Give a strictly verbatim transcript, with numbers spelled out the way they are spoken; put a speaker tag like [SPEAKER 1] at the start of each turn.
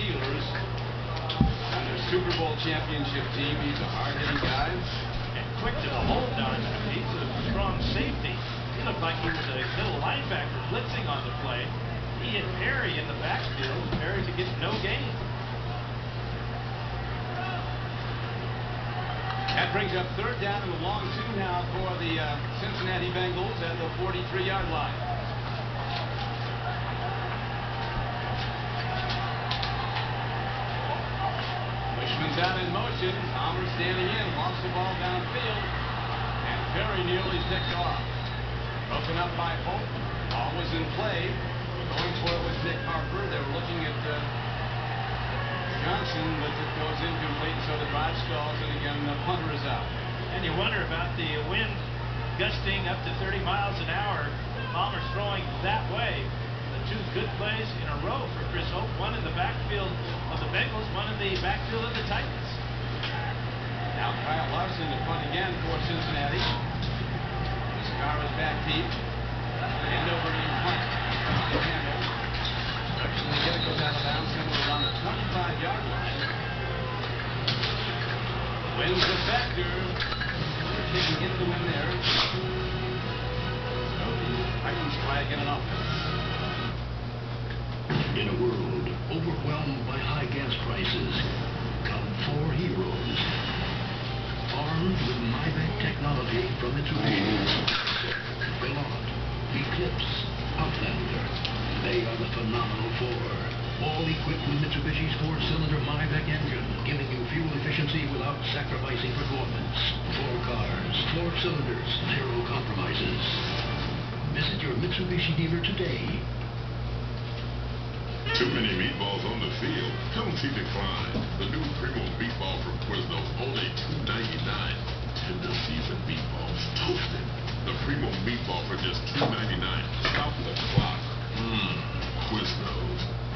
[SPEAKER 1] Steelers on their Super Bowl championship team. He's a hard-hitting guy.
[SPEAKER 2] And quick to the hole down in the He's a strong safety. He looked like he was a middle linebacker blitzing on the play. He hit Perry in the backfield. Perry to get no gain.
[SPEAKER 1] That brings up third down and a long two now for the uh, Cincinnati Bengals at the forty-three yard line. Bushman's out in motion. Palmer standing in, lost the ball downfield, and very nearly picked off. Broken up by Hope. Ball was in play. Going for it was Nick Harper. They were looking at uh, Johnson, but it goes incomplete, so the drive stalls, and again the punter is out.
[SPEAKER 2] And you wonder about the wind gusting up to thirty miles an hour. Palmer's throwing that way. The two good plays in a row for Chris Hope. One in the backfield of the Bengals, one in the backfield of the Titans.
[SPEAKER 1] Now Kyle Larson to punt again for Cincinnati. This car is back deep. Hand over to punt. Actually, it goes out of bounds somewhere around the twenty-five yard line. Wins the factor. They're taking into the win there. So the Titans try again on offense.
[SPEAKER 3] In a world overwhelmed by high gas prices, come four heroes. Armed with MyVac technology from Mitsubishi. Veloz, Eclipse, Outlander. They are the phenomenal four. All equipped with Mitsubishi's four-cylinder MyVac engine, giving you fuel efficiency without sacrificing performance. Four cars, four cylinders, zero compromises. Visit your Mitsubishi dealer today.
[SPEAKER 4] Too many meatballs on the field. Come see Decline. The new Primo meatball from Quiznos, only two ninety-nine. Tender seasoned meatballs, toasted. The Primo meatball for just two ninety-nine. Stop the clock. Mmm, Quiznos.